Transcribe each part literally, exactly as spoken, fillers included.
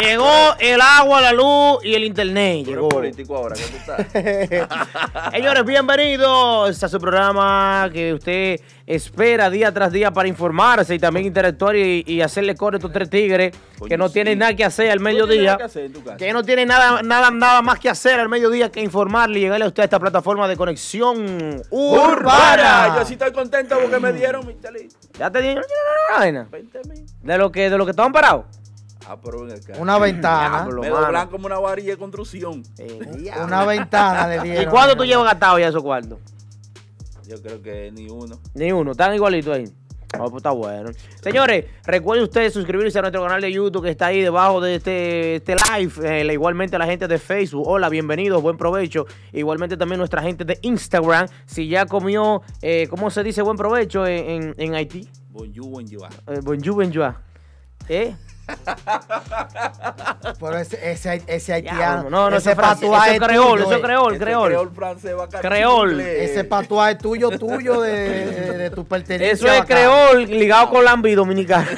Llegó el agua, la luz y el internet. Tú eres Llegó. político ahora, ¿qué tú estás? Señores, bienvenidos a su programa que usted espera día tras día para informarse y también interactuar y, y hacerle coro a estos tres tigres Coño, que no sí. tienen nada que hacer al ¿Tú tienes mediodía. nada que hacer en tu casa? Que no tienen nada, nada, nada más que hacer al mediodía que informarle y llegarle a usted a esta plataforma de conexión urbana. ¡Urbana! Yo sí estoy contento porque me dieron mi chelito. Ya te dije, vaina. veinte mil. De lo que, de lo que estaban parados. Ah, pero ven acá. Una ventana. Diablo, Me mano. doblan como una varilla de construcción. Eh, Una ventana le dieron. ¿Y cuándo tú llevas gastado ya esos cuartos? Yo creo que ni uno. Ni uno, están igualitos ahí. Oh, pues está bueno. Señores, recuerden ustedes suscribirse a nuestro canal de YouTube que está ahí debajo de este, este live. Eh, igualmente a la gente de Facebook. Hola, bienvenidos, buen provecho. Igualmente también nuestra gente de Instagram. Si ya comió, eh, ¿cómo se dice buen provecho en, en, en Haití? Bonjour, bonjour. Eh, bonjour, bonjour. ¿Eh? Pero ese, ese, ese Ya, haitiano. no, no, ese eso es francés, patuá eso es es creol, tuyo, eso es eh. creol, Este creol. creol francés va a caer Creol. inglés. Ese patuá es tuyo, tuyo de, de, de tu pertenencia. Eso es bacana. creol ligado con Lambi dominicano.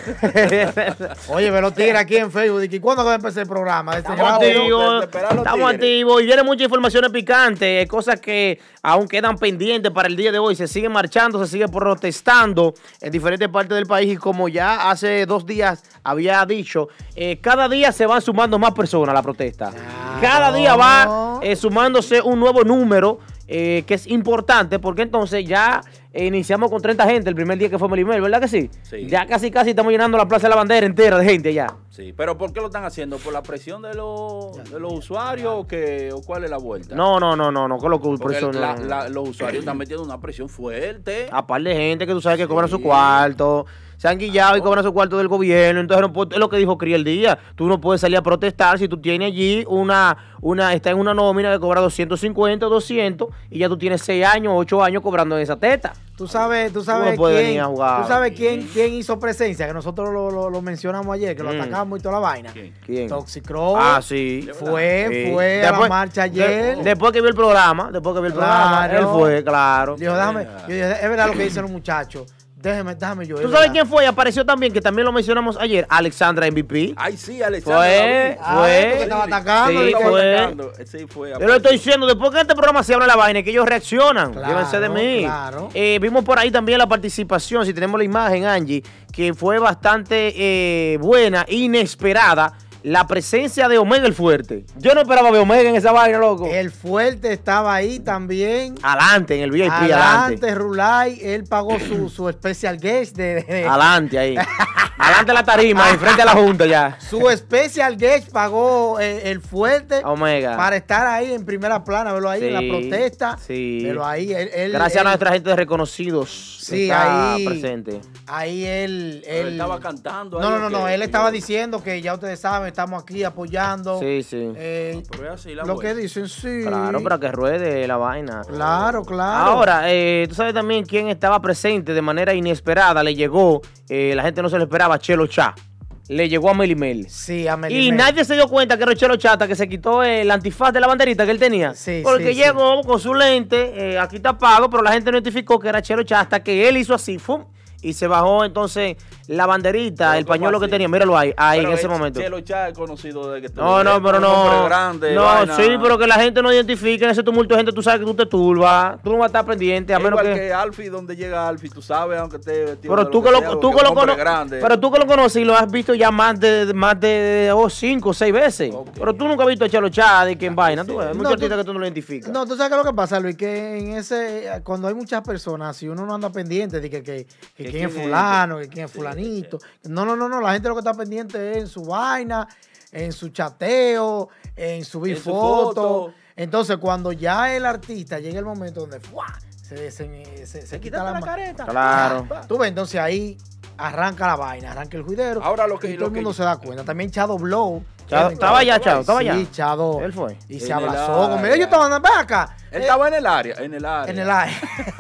Oye, me lo tira aquí en Facebook. ¿Y cuándo va a empezar el programa? Este Estamos grado, ¿no? activos, Esperar a los estamos tigres. activos y vienen muchas informaciones picantes, cosas que aún quedan pendientes para el día de hoy. Se sigue marchando, se sigue protestando en diferentes partes del país y como ya hace dos días había dicho, eh, cada día se van sumando más personas a la protesta. Cada día va eh, sumándose un nuevo número eh, que es importante porque entonces ya eh, iniciamos con treinta gente el primer día que fue Melimel, ¿verdad que sí? Sí. Ya casi casi estamos llenando la Plaza de la Bandera entera de gente ya. Sí, pero ¿por qué lo están haciendo? ¿Por la presión de los, de los usuarios o, que, o cuál es la vuelta? No, no, no, no, no, con lo que Porque presión, la- no. la- los usuarios están metiendo una presión fuerte. Aparte de gente que tú sabes que cobran su Sí. cuarto, se han guillado y cobran su cuarto del gobierno. Entonces, no puede- es lo que dijo Criel Díaz. Tú no puedes salir a protestar si tú tienes allí una, una, está en una nómina que cobra doscientos cincuenta, doscientos y ya tú tienes seis años, ocho años cobrando en esa teta. Tú sabes, tú no sabes puedes quién, venir a jugar. tú sabes quién, quién hizo presencia, que nosotros lo, lo, lo mencionamos ayer, que lo Mm. atacamos y toda la vaina. ¿Quién? ¿Quién? Toxicro. Ah, sí. Fue, Sí. fue a la marcha ayer. de- después que vio el programa, después que vio el programa, Claro. él fue, claro. Dijo, déjame, yo dije, es verdad lo que dicen los muchachos. Déjeme, déjame yo. ¿Tú es sabes verdad. quién fue? Y apareció también, que también lo mencionamos ayer, Alexandra M V P. Ay, sí, Alexandra. Fue, la vi. Ah, fue. porque estaba atacando, Sí, dijo, fue. Atacando. Sí, fue. Yo lo estoy diciendo, después que en este programa se habla la vaina, que ellos reaccionan. Claro, Llévense de mí. claro. Eh, vimos por ahí también la participación, si tenemos la imagen, Angie, que fue bastante eh, buena, inesperada, la presencia de Omega el Fuerte. Yo no esperaba ver Omega en esa vaina, loco. El fuerte estaba ahí también. Adelante, en el V I P, adelante. Adelante, Rulay. Él pagó su, su special guest de, de- Adelante ahí. Adelante la tarima, enfrente a la Junta ya. su special guest pagó eh, el fuerte Omega. para estar ahí en primera plana, verlo ahí en la Sí, protesta. sí. Pero ahí él, él- Gracias él- a nuestra gente de reconocidos. que Sí, está ahí- presente. Ahí él, Pero él él estaba cantando. No, ahí, no, ¿o no, no, qué? él estaba diciendo que ya ustedes saben, estamos aquí apoyando. Sí, sí. eh, Pero es así la lo vuelta. que dicen, sí. Claro, para que ruede la vaina. Claro, claro. Ahora, eh, tú sabes también quién estaba presente de manera inesperada. Le llegó, eh, la gente no se lo esperaba, Chelo Chá. Le llegó a Melimel. Sí, a Y Melimel. nadie se dio cuenta que era Chelo Chá hasta que se quitó el antifaz de la banderita que él tenía. Sí, Porque sí, sí. llegó con su lente, eh, aquí está pago, pero la gente no identificó que era Chelo Chá hasta que él hizo así, ¡fum! Y se bajó entonces la banderita, Pero el ¿cómo pañuelo que así? tenía. Míralo ahí, ahí Pero en ese el momento. Chelo Chá es conocido de que No, no, pero un hombre no. grande, no, vaina. sí, pero que la gente no identifique en ese tumulto de gente, tú sabes que tú te turbas. Tú no vas a estar pendiente, a Es menos igual que. que Alfie, donde llega Alfie, tú sabes, aunque esté vestido Pero de tú que lo, sea, tú porque que es lo un hombre conoces. grande. Pero tú que lo conoces y lo has visto ya más de más de oh, cinco o seis veces. Ok. Pero tú nunca has visto a Chelo Chá de que en vaina. Tú ves, hay No, muchos tú- artistas que tú no lo identificas. No, tú sabes qué es lo que pasa, Luis, que en ese, cuando hay muchas personas, si uno no anda pendiente de que, que, que ¿Que quién es quién es? fulano, que quién es Sí, fulanito. No, no, no, no, la gente lo que está pendiente es en su vaina, en su chateo, en subir En su fotos. foto. Entonces, cuando ya el artista llega el momento donde ¡fua! se, se, se, se quita la, la ma- careta. Claro. Tú ves, entonces ahí arranca la vaina, arranca el juidero. Ahora lo que- y todo lo el que- mundo se da cuenta. También Chado Blow. Chado- que- estaba allá, Chado, estaba allá. Sí, Chado. Él fue. Y se En el abrazó área. conmigo. Ellos estaban, ven acá. Él Eh, estaba en el área, en el área. en el aire.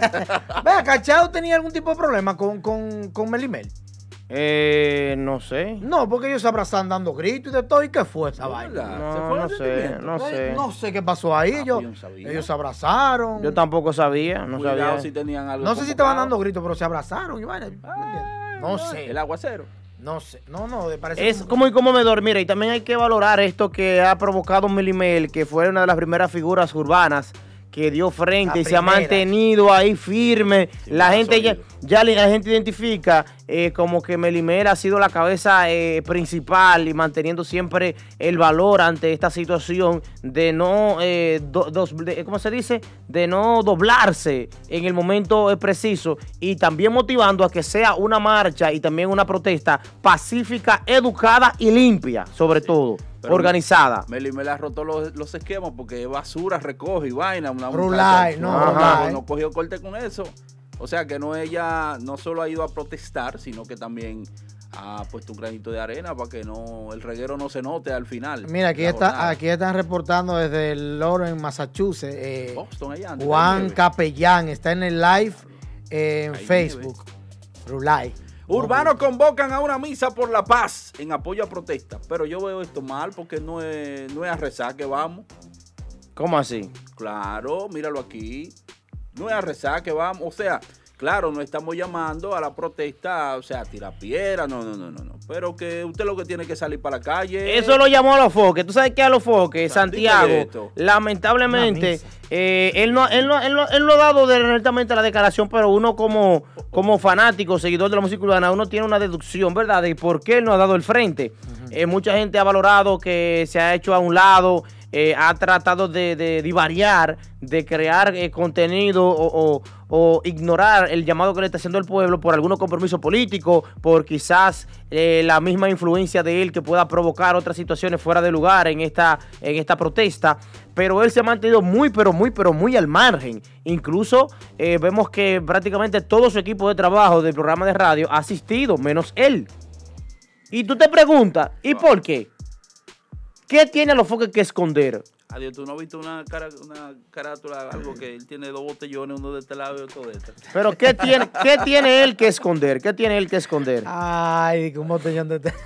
Ven acá, Chado tenía algún tipo de problema con, con, con Melimel. Eh, no sé. No, porque ellos se abrazan dando gritos y de todo. ¿Y qué fue esa ¿De vaina? verdad? ¿Se No, fue el no sé, sentimiento? no sé. No sé qué pasó ahí. Ah, ellos, pues yo no sabía. ellos se abrazaron. Yo tampoco sabía, no Cuidado sabía. si tenían algo No sé si estaban convocado. dando gritos, pero se abrazaron. Y vaina, ¿me entiendes? No sé. El aguacero. No sé, no, no, me parece Es como y conmovedor, mira, y también hay que valorar esto que ha provocado Melimel, que fue una de las primeras figuras urbanas que dio frente La y se ha primera. mantenido ahí firme. Sí, La más gente ya, sólido. ya la gente identifica eh, como que Melimel ha sido la cabeza eh, principal y manteniendo siempre el valor ante esta situación de no, eh, do- dos- de- ¿cómo se dice? De no doblarse en el momento eh, preciso y también motivando a que sea una marcha y también una protesta pacífica, educada y limpia, sobre todo, Pero organizada. Meli me la roto los, los esquemas porque basura recoge y vaina. Una Rulay, muchacha- no, no, Rulay. no, no cogió corte con eso. O sea que no ella no solo ha ido a protestar, sino que también ha puesto un granito de arena para que no el reguero no se note al final. Mira, aquí La está, jornada. aquí están reportando desde Lawrence, Massachusetts. eh, Boston allá. antes Juan de nieve. Capellán está en el live eh, en Hay Facebook. Rulay. Urbanos convocan a una misa por la paz en apoyo a protesta. Pero yo veo esto mal porque no es, no es a rezar que vamos. ¿Cómo así? Claro, míralo aquí. No es a rezar que vamos. O sea, claro, no estamos llamando a la protesta, o sea, a tirar piedra, no, no, no, no, no. Pero que usted lo que tiene que salir para la calle. Eso lo llamó a los foques. ¿Tú sabes qué a los foques? O sea, Santiago, dime esto. lamentablemente, Una misa. eh, él, no, él, no, él, no, él no ha dado directamente la declaración, pero uno como, como fanático, seguidor de la música urbana, uno tiene una deducción, ¿verdad? De por qué él no ha dado el frente. Eh, mucha gente ha valorado que se ha hecho a un lado, eh, ha tratado de, de divariar, de crear eh, contenido o, o- o ignorar el llamado que le está haciendo el pueblo por algunos compromisos políticos, por quizás eh, la misma influencia de él que pueda provocar otras situaciones fuera de lugar en esta, en esta protesta. Pero él se ha mantenido muy, pero muy, pero muy al margen. Incluso eh, vemos que prácticamente todo su equipo de trabajo del programa de radio ha asistido, menos él. Y tú te preguntas, ¿y por qué? ¿Qué tiene a los foques que esconder? Adiós, tú no has visto una, cara, una carátula, algo que él tiene dos botellones, uno de este lado y otro de este. Pero ¿qué tiene, qué tiene él que esconder? ¿Qué tiene él que esconder? Ay, un botellón de té.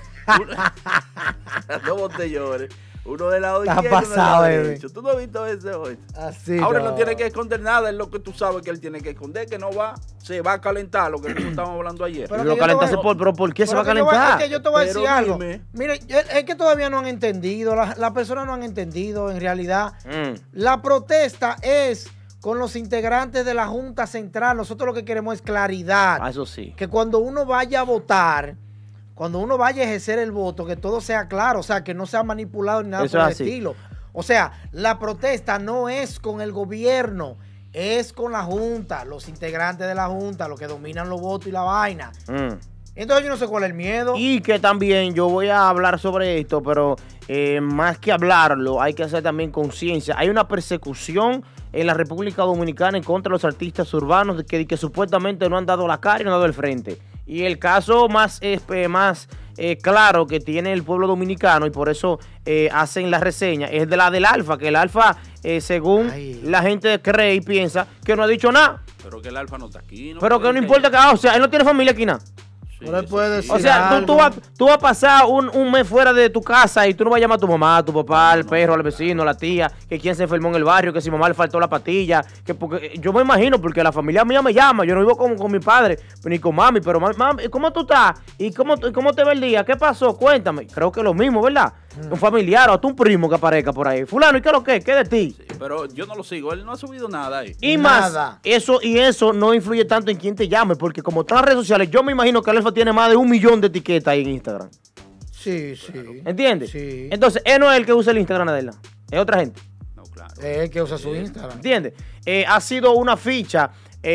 Dos botellones, uno del lado Está izquierdo y uno del pasado, lado bebé. derecho. Tú no has visto ese hoy. Así. Ahora no tiene que esconder nada, es lo que tú sabes que él tiene que esconder, que no va, se va a calentar, lo que nosotros estábamos hablando ayer. Pero Lo que yo te calentarse voy- por, pero ¿por qué se Pero va a que yo voy- calentar? Es que yo te voy a Pero decir algo. dime. Mire, es es que todavía no han entendido, las las personas no han entendido en realidad. Mm. La protesta es con los integrantes de la Junta Central. Nosotros lo que queremos es claridad. Ah, eso sí. Que cuando uno vaya a votar, cuando uno vaya a ejercer el voto, que todo sea claro, o sea, que no sea manipulado ni nada Eso por el es así. estilo. O sea, la protesta no es con el gobierno, es con la Junta, los integrantes de la Junta, los que dominan los votos y la vaina. Mm. Entonces yo no sé cuál es el miedo. Y que también yo voy a hablar sobre esto, pero eh, más que hablarlo, hay que hacer también conciencia. Hay una persecución en la República Dominicana en contra de los artistas urbanos de que, que supuestamente no han dado la cara y no han dado el frente. Y el caso más, eh, más eh, claro que tiene el pueblo dominicano, y por eso eh, hacen la reseña, es de la del Alfa, que el Alfa, eh, según Ay. la gente cree y piensa, que no ha dicho nada. Pero que el alfa no está aquí, ¿no? Pero que no importa que, ah, o sea, él no tiene familia aquí nada. Sí, Pero él eso puede sí. O decir sea, tú, algo. tú, vas, tú vas a pasar un, un mes fuera de tu casa y tú no vas a llamar a tu mamá, a tu papá, al No, no, perro, al no, vecino, a la tía, que quién se enfermó en el barrio, que si mamá le faltó la patilla, que porque yo me imagino, porque la familia mía me llama, yo no vivo con, con mi padre, ni con mami, pero mami, mami, ¿cómo tú estás? ¿Y cómo, y cómo te ve el día? ¿Qué pasó? Cuéntame. Creo que es lo mismo, ¿verdad? Un familiar o hasta un primo que aparezca por ahí. Fulano, ¿y qué es lo que? ¿Qué de ti? Sí, pero yo no lo sigo, él no ha subido nada ahí. Y Nada. más, eso y eso no influye tanto en quién te llame, porque como están las redes sociales, yo me imagino que el Alfa tiene más de un millón de etiquetas ahí en Instagram. Sí, sí. ¿Entiendes? Sí. Entonces, él no es el que usa el Instagram de él, es otra gente. No, claro. Es el que usa su Instagram. ¿Entiendes? Eh, ha sido una ficha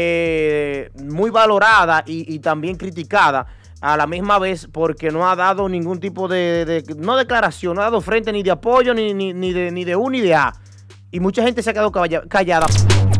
eh, muy valorada y, y también criticada a la misma vez porque no ha dado ningún tipo de, de- no declaración, no ha dado frente ni de apoyo, ni, ni, ni de, ni de U ni de A. Y mucha gente se ha quedado calla- callada.